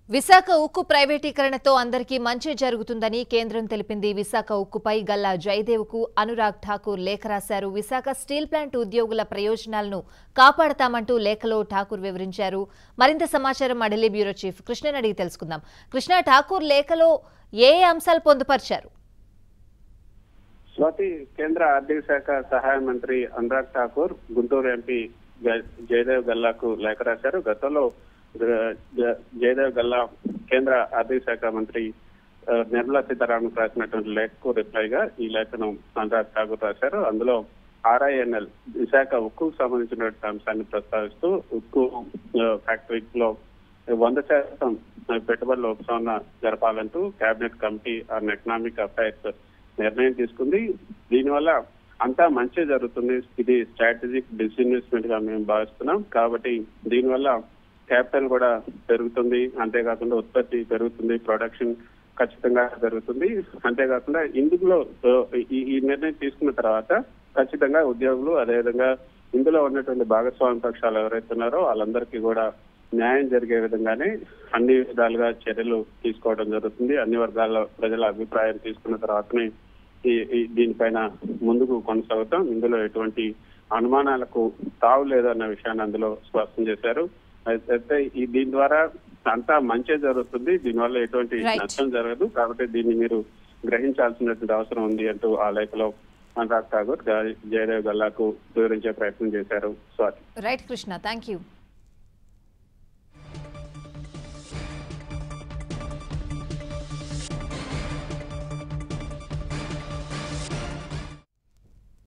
విశాఖ ఉక్కు ప్రైవేటీకరణతో అందరికీ మంచి జరుగుతుందని కేంద్రం తెలిపింది. విశాఖ ఉక్కుపై గల్లా జయదేవ్కు అనురాగ్ ఠాకూర్ లేఖ రాశారు. విశాఖ స్టీల్ ప్లాంట్ ఉద్యోగుల ప్రయోజనాలను కాపాడతామంటూ లేఖలో ఠాకూర్ వివరించారు. మరింత సమాచారం అడిలీ బ్యూరో చీఫ్ కృష్ణని అడిగి తెలుసుకుందాం. కృష్ణ, ఠాకూర్ లేఖలో ఏ అంశాలు పొందుపరిచారు? స్వాతి, కేంద్ర ఆర్థిక శాఖ సహాయ మంత్రి అనురాగ్ ఠాకూర్ గుంటూరు ఎంపీ జయదేవ్ గల్లాకు లేఖ రాశారు. గతంలో జయదేవ్ గల్లా కేంద్ర ఆర్థిక శాఖ మంత్రి నిర్మలా సీతారామన్ రాసినటువంటి లేఖకు రిప్లైగా ఈ లేఖను అనురాగ్ ఠాకూర్ రాశారు. అందులో RINL విశాఖ ఉక్కుకు సంబంధించినటువంటి అంశాన్ని ప్రస్తావిస్తూ ఉక్కు ఫ్యాక్టరీలో 100% పెట్టుబడుల ఉపశమన జరపాలంటూ cabinet committee on economic affairs నిర్ణయం తీసుకుంది. దీనివల్ల అంతా మంచి జరుగుతుంది. ఇది స్ట్రాటజిక్ డిస్ఇన్వెస్ట్మెంట్ గా మేము భావిస్తున్నాం. కాబట్టి దీనివల్ల క్యాపిటల్ కూడా పెరుగుతుంది, అంతేకాకుండా ఉత్పత్తి పెరుగుతుంది, ప్రొడక్షన్ ఖచ్చితంగా పెరుగుతుంది. అంతేకాకుండా ఇందులో ఈ నిర్ణయం తీసుకున్న తర్వాత ఖచ్చితంగా ఉద్యోగులు, అదేవిధంగా ఇందులో ఉన్నటువంటి భాగస్వామ్య పక్షాలు ఎవరైతే ఉన్నారో వాళ్ళందరికీ కూడా న్యాయం జరిగే విధంగానే అన్ని విధాలుగా చర్యలు తీసుకోవడం జరుగుతుంది. అన్ని వర్గాల ప్రజల అభిప్రాయం తీసుకున్న తర్వాతనే దీనిపైన ముందుకు కొనసాగుతాం. ఇందులో ఎటువంటి అనుమానాలకు తావు లేదన్న విషయాన్ని అందులో స్పష్టం చేశారు. అయితే దీని ద్వారా అంతా మంచి జరుగుతుంది, దీనివల్ల ఎటువంటి నష్టం జరగదు. కాబట్టి దీన్ని మీరు గ్రహించాల్సినటువంటి అవసరం ఉంది అంటూ ఆ లేఖలో అనురాగ్ ఠాకూర్ జయదేవ్ గల్లాకు వివరించే ప్రయత్నం చేశారు. Swathi. Right Krishna, thank you.